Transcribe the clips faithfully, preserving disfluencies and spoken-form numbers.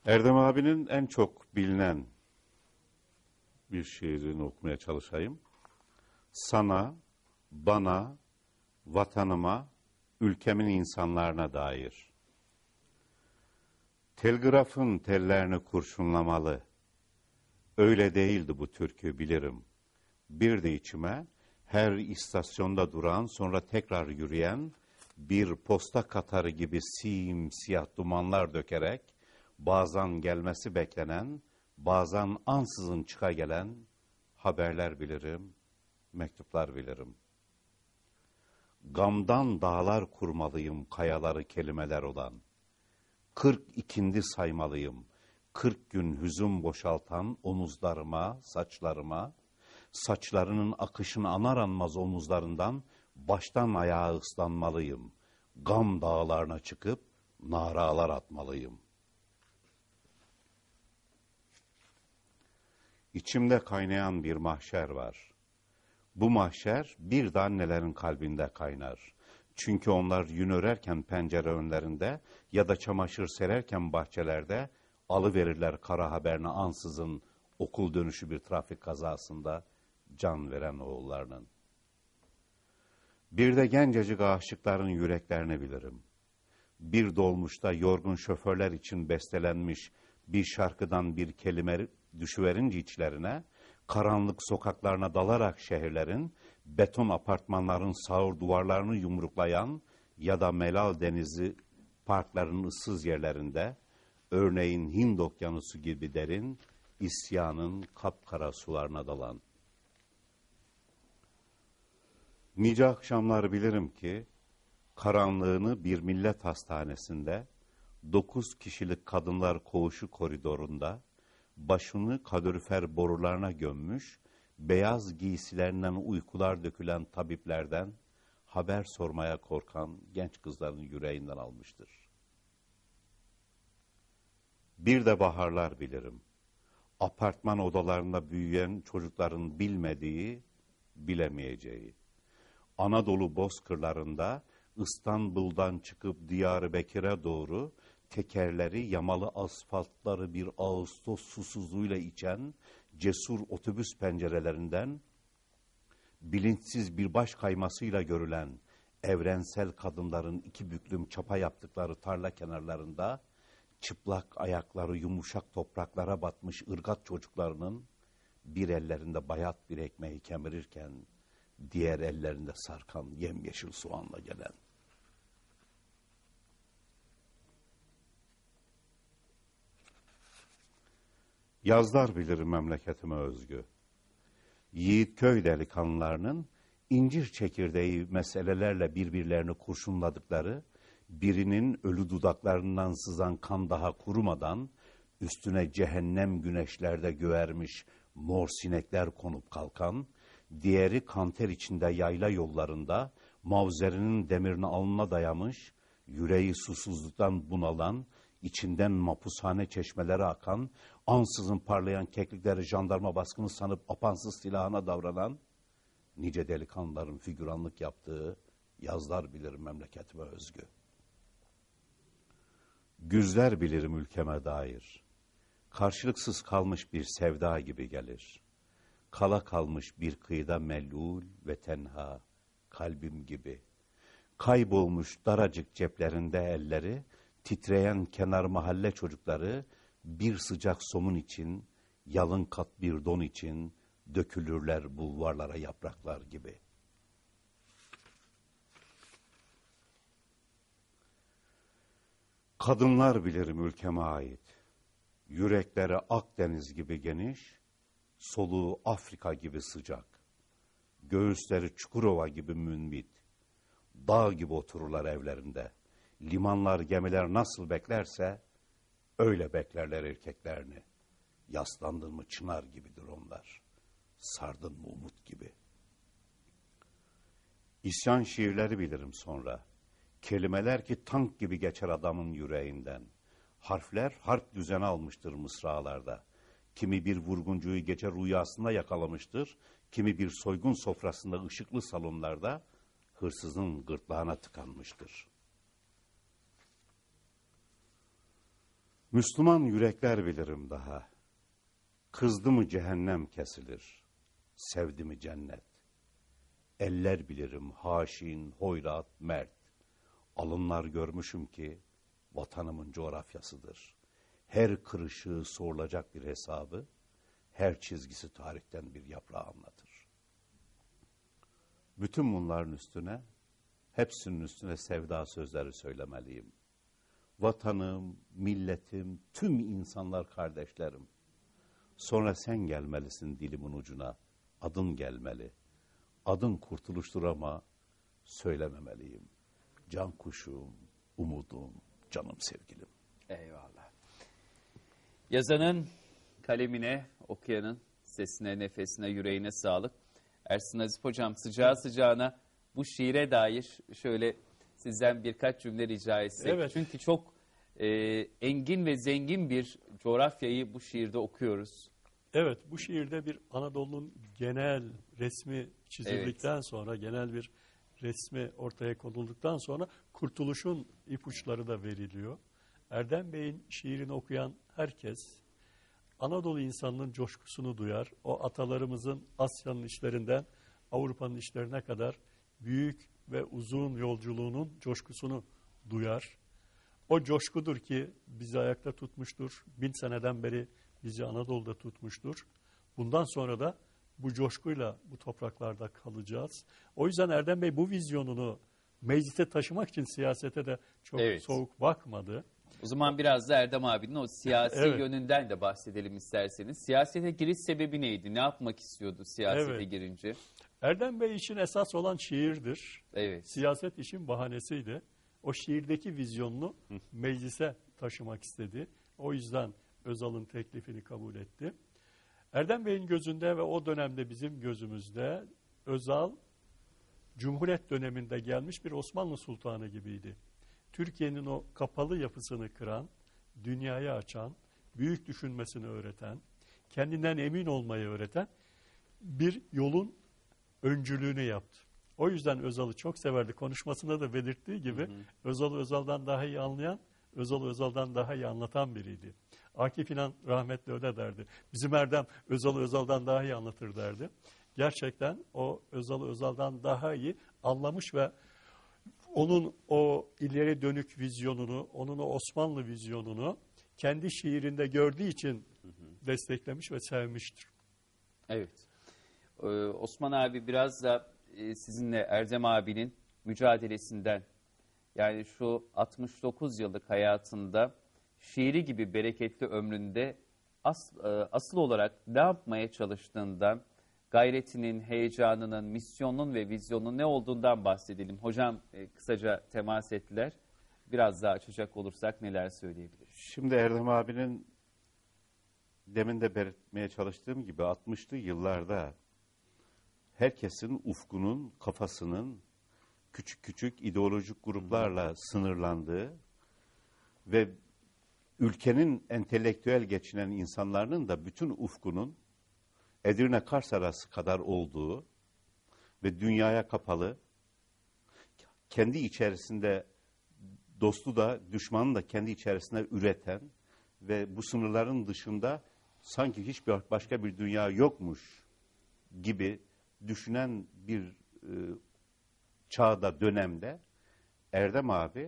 Erdem abinin en çok bilinen bir şiirini okumaya çalışayım. Sana, bana, vatanıma, ülkemin insanlarına dair. Telgrafın tellerini kurşunlamalı. Öyle değildi bu türkü bilirim. Bir de içime her istasyonda duran sonra tekrar yürüyen bir posta katarı gibi simsiyah dumanlar dökerek bazen gelmesi beklenen, bazen ansızın çıka gelen haberler bilirim, mektuplar bilirim. Gamdan dağlar kurmalıyım kayaları kelimeler olan. Kırk ikindi saymalıyım, kırk gün hüzün boşaltan omuzlarıma, saçlarıma, saçlarının akışını anar anmaz omuzlarından baştan ayağa ıslanmalıyım. Gam dağlarına çıkıp naralar atmalıyım. İçimde kaynayan bir mahşer var. Bu mahşer bir de annelerin kalbinde kaynar. Çünkü onlar yün örerken pencere önlerinde ya da çamaşır sererken bahçelerde alıverirler kara haberini ansızın okul dönüşü bir trafik kazasında can veren oğullarının. Bir de gencecik aşıkların yüreklerini bilirim. Bir dolmuşta yorgun şoförler için bestelenmiş bir şarkıdan bir kelime düşüverince içlerine, karanlık sokaklarına dalarak şehirlerin, beton apartmanların sağır duvarlarını yumruklayan ya da Melal Denizi parklarının ıssız yerlerinde, örneğin Hind Okyanusu gibi derin, isyanın kapkara sularına dalan. Nice akşamlar bilirim ki, karanlığını bir millet hastanesinde, dokuz kişilik kadınlar koğuşu koridorunda, başını kalorifer borularına gömmüş, beyaz giysilerinden uykular dökülen tabiplerden haber sormaya korkan genç kızların yüreğinden almıştır. Bir de baharlar bilirim. Apartman odalarında büyüyen çocukların bilmediği, bilemeyeceği. Anadolu bozkırlarında İstanbul'dan çıkıp Diyarbakır'a doğru tekerleri yamalı asfaltları bir Ağustos susuzluğuyla içen cesur otobüs pencerelerinden bilinçsiz bir baş kaymasıyla görülen evrensel kadınların iki büklüm çapa yaptıkları tarla kenarlarında çıplak ayakları yumuşak topraklara batmış ırgat çocuklarının bir ellerinde bayat bir ekmeği kemirirken diğer ellerinde sarkan yemyeşil soğanla gelen. Yazlar bilirim memleketime özgü. Yiğitköy delikanlılarının incir çekirdeği meselelerle birbirlerini kurşunladıkları, birinin ölü dudaklarından sızan kan daha kurumadan, üstüne cehennem güneşlerde göğermiş mor sinekler konup kalkan, diğeri kanter içinde yayla yollarında, mavzerinin demirini alnına dayamış, yüreği susuzluktan bunalan, içinden mapushane çeşmeleri akan, ansızın parlayan keklikleri jandarma baskını sanıp apansız silahına davranan, nice delikanlıların figüranlık yaptığı yazlar bilirim memleketime özgü. Güzler bilirim ülkeme dair, karşılıksız kalmış bir sevda gibi gelir. Kala kalmış bir kıyıda mellul ve tenha, kalbim gibi. Kaybolmuş daracık ceplerinde elleri, titreyen kenar mahalle çocukları, bir sıcak somun için, yalın kat bir don için, dökülürler bulvarlara yapraklar gibi. Kadınlar bilirim ülkeme ait. Yürekleri Akdeniz gibi geniş, soluğu Afrika gibi sıcak. Göğüsleri Çukurova gibi münbit. Dağ gibi otururlar evlerinde. Limanlar, gemiler nasıl beklerse öyle beklerler erkeklerini. Yaslandın mı çınar gibidir onlar. Sardın mı umut gibi. İsyan şiirleri bilirim sonra. Kelimeler ki tank gibi geçer adamın yüreğinden. Harfler harp düzeni almıştır mısralarda. Kimi bir vurguncuyu gece rüyasında yakalamıştır. Kimi bir soygun sofrasında ışıklı salonlarda hırsızın gırtlağına tıkanmıştır. Müslüman yürekler bilirim daha. Kızdı mı cehennem kesilir, sevdi mi cennet. Eller bilirim haşin, hoyrat, mert. Alınlar görmüşüm ki vatanımın coğrafyasıdır. Her kırışığı sorulacak bir hesabı, her çizgisi tarihten bir yaprağı anlatır. Bütün bunların üstüne, hepsinin üstüne sevda sözleri söylemeliyim. Vatanım, milletim, tüm insanlar kardeşlerim. Sonra sen gelmelisin dilimin ucuna, adın gelmeli. Adın kurtuluştur ama söylememeliyim. Can kuşum, umudum, canım sevgilim. Eyvallah. Yazanın kalemine, okuyanın sesine, nefesine, yüreğine sağlık. Ersin Nazif Hocam, sıcağı sıcağına bu şiire dair şöyle sizden birkaç cümle rica etsek. Evet. Çünkü çok e, engin ve zengin bir coğrafyayı bu şiirde okuyoruz. Evet, bu şiirde bir Anadolu'nun genel resmi çizildikten Evet. sonra, genel bir resmi ortaya konulduktan sonra kurtuluşun ipuçları da veriliyor. Erdem Bey'in şiirini okuyan herkes Anadolu insanının coşkusunu duyar. O atalarımızın Asya'nın işlerinden Avrupa'nın işlerine kadar büyük ve uzun yolculuğunun coşkusunu duyar. O coşkudur ki bizi ayakta tutmuştur. Bin seneden beri bizi Anadolu'da tutmuştur. Bundan sonra da bu coşkuyla bu topraklarda kalacağız. O yüzden Erdem Bey bu vizyonunu meclise taşımak için siyasete de çok Evet. soğuk bakmadı. O zaman biraz da Erdem abinin o siyasi Evet. yönünden de bahsedelim isterseniz. Siyasete giriş sebebi neydi? Ne yapmak istiyordu siyasete Evet. girince? Erdem Bey için esas olan şiirdir. Evet. Siyaset işin bahanesiydi. O şiirdeki vizyonunu meclise taşımak istedi. O yüzden Özal'ın teklifini kabul etti. Erdem Bey'in gözünde ve o dönemde bizim gözümüzde Özal, Cumhuriyet döneminde gelmiş bir Osmanlı Sultanı gibiydi. Türkiye'nin o kapalı yapısını kıran, dünyaya açan, büyük düşünmesini öğreten, kendinden emin olmayı öğreten bir yolun öncülüğünü yaptı. O yüzden Özal'ı çok severdi. Konuşmasında da belirttiği gibi hı hı. Özal'ı Özal'dan daha iyi anlayan, Özal'ı Özal'dan daha iyi anlatan biriydi. Akif İnan rahmetli öyle derdi. Bizim Erdem Özal'ı Özal'dan daha iyi anlatır derdi. Gerçekten o Özal'ı Özal'dan daha iyi anlamış ve onun o ileri dönük vizyonunu, onun o Osmanlı vizyonunu kendi şiirinde gördüğü için hı hı. desteklemiş ve sevmiştir. Evet. Ee, Osman abi biraz da e, sizinle Erdem abinin mücadelesinden, yani şu altmış dokuz yıllık hayatında şiiri gibi bereketli ömründe as, e, asıl olarak ne yapmaya çalıştığından, gayretinin, heyecanının, misyonunun ve vizyonunun ne olduğundan bahsedelim. Hocam e, kısaca temas ettiler. Biraz daha açacak olursak neler söyleyebiliriz? Şimdi Erdem abinin demin de belirtmeye çalıştığım gibi altmışlı yıllarda herkesin ufkunun, kafasının küçük küçük ideolojik gruplarla sınırlandığı ve ülkenin entelektüel geçinen insanların da bütün ufkunun Edirne Kars arası kadar olduğu ve dünyaya kapalı, kendi içerisinde dostu da düşmanı da kendi içerisinde üreten ve bu sınırların dışında sanki hiçbir başka bir dünya yokmuş gibi düşünen bir e, çağda, dönemde Erdem abi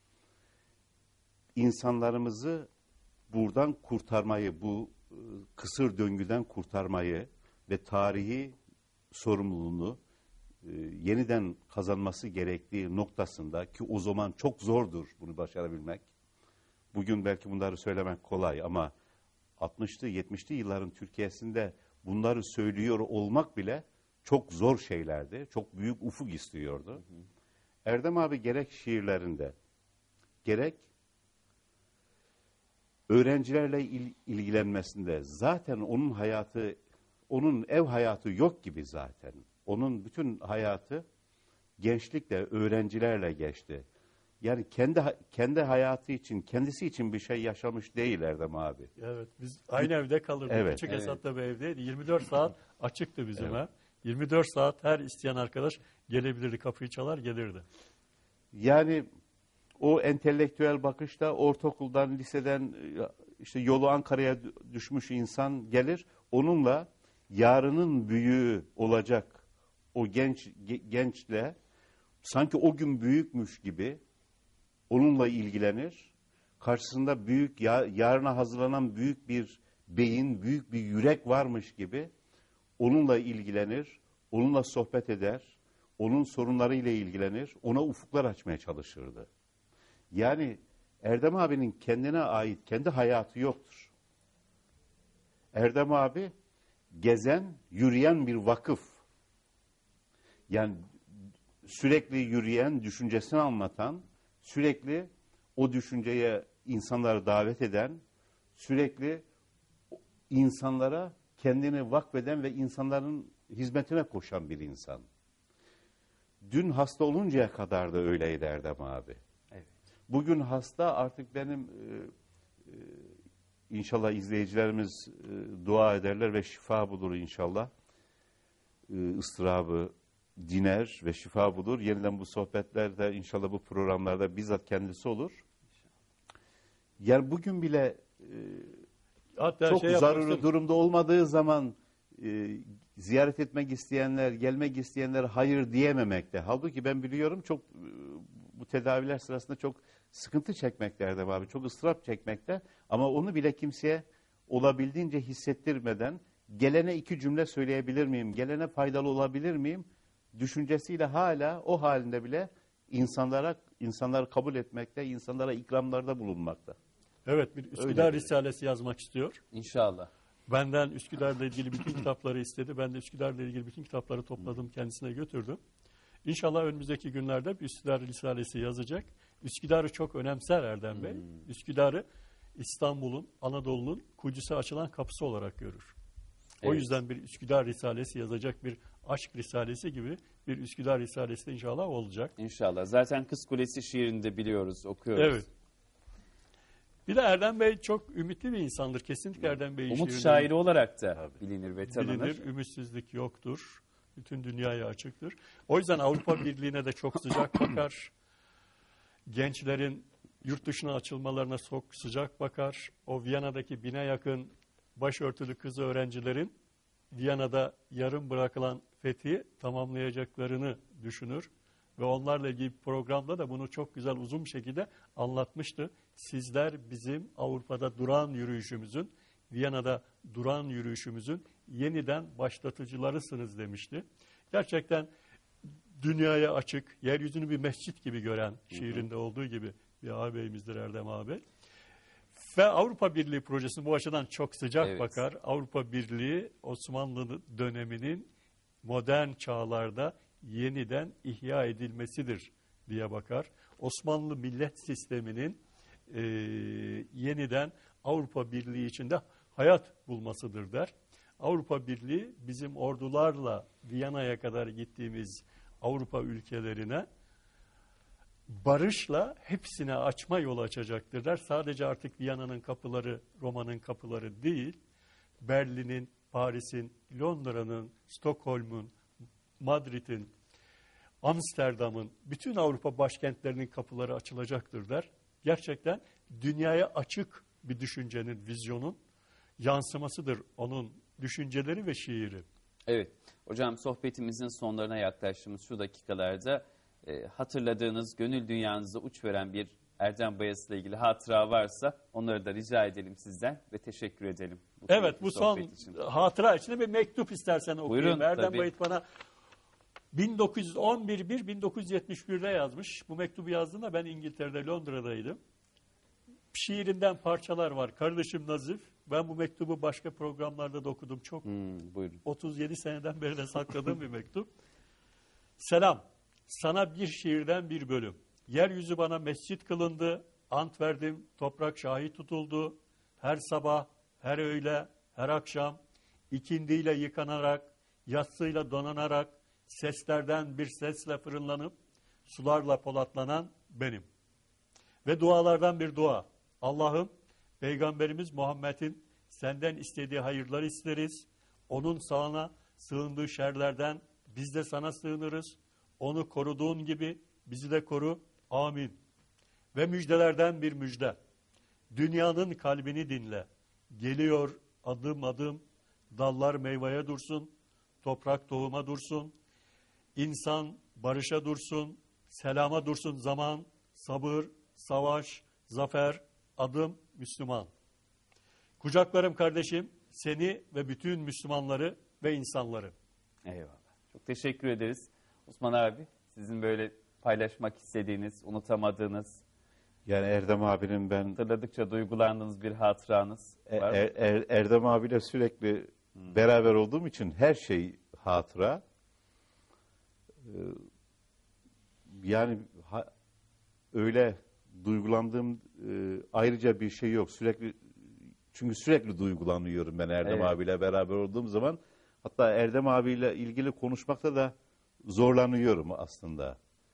insanlarımızı buradan kurtarmayı, bu e, kısır döngüden kurtarmayı ve tarihi sorumluluğunu e, yeniden kazanması gerektiği noktasında, ki o zaman çok zordur bunu başarabilmek. Bugün belki bunları söylemek kolay ama altmışlı yetmişli yılların Türkiye'sinde bunları söylüyor olmak bile çok zor şeylerdi. Çok büyük ufuk istiyordu. Hı hı. Erdem abi gerek şiirlerinde, gerek öğrencilerle il, ilgilenmesinde, zaten onun hayatı, onun ev hayatı yok gibi zaten. Onun bütün hayatı gençlikle, öğrencilerle geçti. Yani kendi kendi hayatı için, kendisi için bir şey yaşamış değil Erdem abi. Evet, biz aynı evde kalırdık. Evet. Küçük Evet. Esat'ta bir evdeydi. yirmi dört saat açıktı bizim Evet. ev. yirmi dört saat her isteyen arkadaş gelebilirdi, kapıyı çalar gelirdi. Yani o entelektüel bakışta ortaokuldan, liseden işte yolu Ankara'ya düşmüş insan gelir. Onunla yarının büyüğü olacak o genç gençle sanki o gün büyükmüş gibi onunla ilgilenir. Karşısında büyük, yarına hazırlanan büyük bir beyin, büyük bir yürek varmış gibi onunla ilgilenir, onunla sohbet eder, onun sorunlarıyla ilgilenir, ona ufuklar açmaya çalışırdı. Yani Erdem abinin kendine ait kendi hayatı yoktur. Erdem abi gezen, yürüyen bir vakıf. Yani sürekli yürüyen, düşüncesini anlatan, sürekli o düşünceye insanları davet eden, sürekli insanlara kendini vakfeden ve insanların hizmetine koşan bir insan. Dün hasta oluncaya kadar da öyleydi Erdem abi. Evet. Bugün hasta, artık benim e, e, inşallah izleyicilerimiz e, dua ederler ve şifa bulur inşallah. E, ıstırabı diner ve şifa bulur. Yeniden bu sohbetlerde inşallah bu programlarda bizzat kendisi olur. Yani bugün bile e, Hatta çok şey zaruri yaparsın. durumda olmadığı zaman e, ziyaret etmek isteyenler, gelmek isteyenler hayır diyememekte. Halbuki ben biliyorum çok e, bu tedaviler sırasında çok sıkıntı çekmekte Erdem abi. Çok ıstırap çekmekte. Ama onu bile kimseye olabildiğince hissettirmeden gelene iki cümle söyleyebilir miyim? Gelene faydalı olabilir miyim? Düşüncesiyle hala o halinde bile insanlara insanları kabul etmekte, insanlara ikramlarda bulunmakta. Evet, bir Üsküdar Öyle. Risalesi yazmak istiyor. İnşallah. Benden Üsküdar'la ilgili bütün kitapları istedi. Ben de Üsküdar'la ilgili bütün kitapları topladım, kendisine götürdüm. İnşallah önümüzdeki günlerde bir Üsküdar Risalesi yazacak. Üsküdar'ı çok önemser Erdem Bey. Hmm. Üsküdar'ı İstanbul'un, Anadolu'nun Kudüs'e açılan kapısı olarak görür. O Evet. yüzden bir Üsküdar Risalesi yazacak, bir aşk risalesi gibi bir Üsküdar Risalesi de inşallah olacak. İnşallah. Zaten Kız Kulesi şiirini de biliyoruz, okuyoruz. Evet. Bir de Erdem Bey çok ümitli bir insandır. Kesinlikle Erdem Bey'in Umut şiirleri şairi olarak da Tabii. bilinir ve tanınır. bilinir. Ümitsizlik yoktur. Bütün dünyaya açıktır. O yüzden Avrupa Birliği'ne de çok sıcak bakar. Gençlerin yurt dışına açılmalarına çok sıcak bakar. O Viyana'daki bine yakın başörtülü kız öğrencilerin Viyana'da yarım bırakılan fethi tamamlayacaklarını düşünür. Ve onlarla ilgili bir programda da bunu çok güzel uzun bir şekilde anlatmıştı. Sizler bizim Avrupa'da duran yürüyüşümüzün, Viyana'da duran yürüyüşümüzün yeniden başlatıcılarısınız demişti. Gerçekten dünyaya açık, yeryüzünü bir mescit gibi gören şiirinde olduğu gibi bir ağabeyimizdir Erdem abi. Ve Avrupa Birliği projesine bu açıdan çok sıcak Evet. bakar. Avrupa Birliği Osmanlı döneminin modern çağlarda yeniden ihya edilmesidir diye bakar. Osmanlı millet sisteminin e, yeniden Avrupa Birliği içinde hayat bulmasıdır der. Avrupa Birliği bizim ordularla Viyana'ya kadar gittiğimiz Avrupa ülkelerine barışla hepsine açma yolu açacaktır der. Sadece artık Viyana'nın kapıları, Roma'nın kapıları değil, Berlin'in, Paris'in, Londra'nın, Stockholm'un, Madrid'in, Amsterdam'ın, bütün Avrupa başkentlerinin kapıları açılacaktır der. Gerçekten dünyaya açık bir düşüncenin, vizyonun yansımasıdır onun düşünceleri ve şiiri. Evet. Hocam sohbetimizin sonlarına yaklaştığımız şu dakikalarda e, hatırladığınız, gönül dünyanızda uç veren bir Erdem Bayası ile ilgili hatıra varsa onları da rica edelim sizden ve teşekkür edelim. Bu Evet, keyifli bu son sohbet için. hatıra içinde bir mektup istersen okuyayım. Buyurun, Erdem tabii. Bayit bana bin dokuz yüz on bir bin dokuz yüz yetmiş bir'de yazmış. Bu mektubu yazdığında ben İngiltere'de, Londra'daydım. Şiirinden parçalar var. Kardeşim Nazif, ben bu mektubu başka programlarda da okudum. Çok Hmm, buyurun. otuz yedi seneden beri de sakladığım bir mektup. Selam, sana bir şiirden bir bölüm. Yeryüzü bana mescit kılındı, ant verdim, toprak şahit tutuldu. Her sabah, her öğle, her akşam, ikindiyle yıkanarak, yatsıyla donanarak, seslerden bir sesle fırınlanıp, sularla polatlanan benim. Ve dualardan bir dua. Allah'ım, Peygamberimiz Muhammed'in senden istediği hayırları isteriz. Onun sağına sığındığı şerlerden biz de sana sığınırız. Onu koruduğun gibi bizi de koru. Amin. Ve müjdelerden bir müjde. Dünyanın kalbini dinle. Geliyor adım adım, dallar meyveye dursun, toprak tohuma dursun, insan barışa dursun, selama dursun zaman, sabır, savaş, zafer, adım Müslüman. Kucaklarım kardeşim seni ve bütün Müslümanları ve insanları. Eyvallah. Çok teşekkür ederiz. Osman abi, sizin böyle paylaşmak istediğiniz, unutamadığınız, Yani Erdem abinin ben hatırladıkça duygulandığınız bir hatıranız E- var mı? Er- Er- Erdem abiyle sürekli beraber olduğum için her şey hatıra. Ee, Yani ha- öyle duygulandığım e, ayrıca bir şey yok. Sürekli çünkü sürekli duygulanıyorum ben Erdem Evet. abiyle beraber olduğum zaman. Hatta Erdem abiyle ilgili konuşmakta da zorlanıyorum aslında.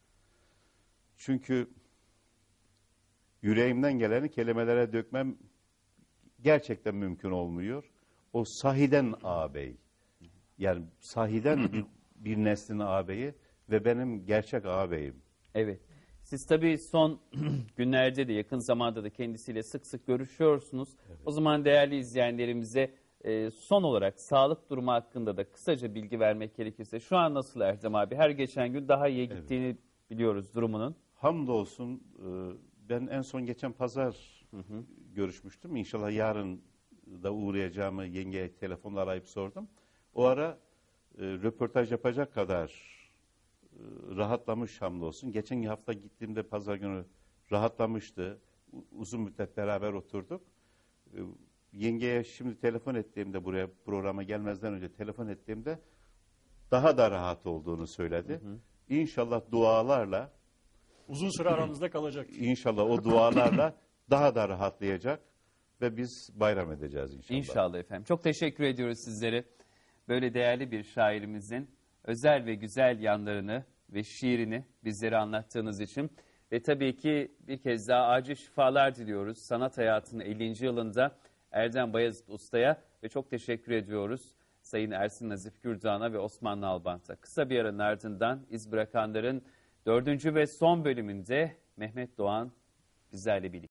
Çünkü yüreğimden geleni kelimelere dökmem gerçekten mümkün olmuyor. O sahiden ağabey. Yani sahiden bir, bir neslin ağabeyi ve benim gerçek ağabeyim. Evet. Siz tabii son günlerde de yakın zamanda da kendisiyle sık sık görüşüyorsunuz. O zaman değerli izleyenlerimize e, son olarak sağlık durumu hakkında da kısaca bilgi vermek gerekirse şu an nasıl Erdem abi? Her geçen gün daha iyi gittiğini biliyoruz durumunun. Hamdolsun e, ben en son geçen pazar görüşmüştüm. İnşallah yarın da uğrayacağımı yengeye telefonla arayıp sordum. O ara e, röportaj yapacak kadar e, rahatlamış hamdolsun. Geçen hafta gittiğimde pazar günü rahatlamıştı. U- uzun müddet beraber oturduk. E, yengeye şimdi telefon ettiğimde buraya programa gelmezden önce telefon ettiğimde daha da rahat olduğunu söyledi. İnşallah dualarla Uzun süre aramızda kalacak. İnşallah o dualarla daha da rahatlayacak ve biz bayram edeceğiz inşallah. İnşallah efendim. Çok teşekkür ediyoruz sizlere. Böyle değerli bir şairimizin özel ve güzel yanlarını ve şiirini bizlere anlattığınız için. Ve tabii ki bir kez daha acil şifalar diliyoruz. Sanat hayatının ellinci yılında Erdem Bayezid Usta'ya ve çok teşekkür ediyoruz Sayın Ersin Nazif Gürdoğan'a ve Osman Nalbant'a. Kısa bir aranın ardından İz Bırakanlar'ın dördüncü ve son bölümünde Mehmet Doğan bizlerle birlikte.